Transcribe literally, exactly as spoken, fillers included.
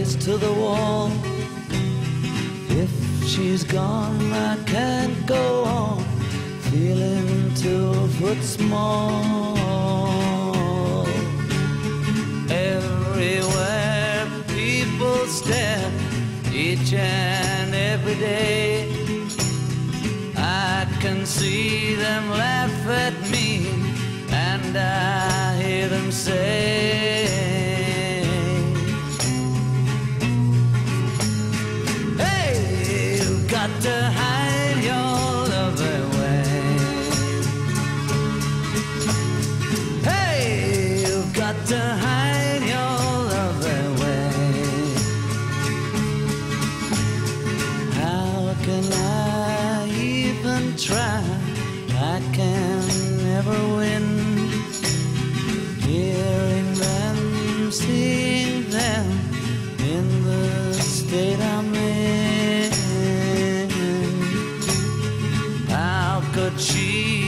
face to the wall. If she's gone, I can't go on, feeling two foot small. Everywhere people stare, each and every day, I can see them laugh at me, and I hear them say, hey, you've got to hide your love away. Hey, you've got to hide your love away. How can I even try? I can never win. Hearing them, seeing them in the state I'm in. How could she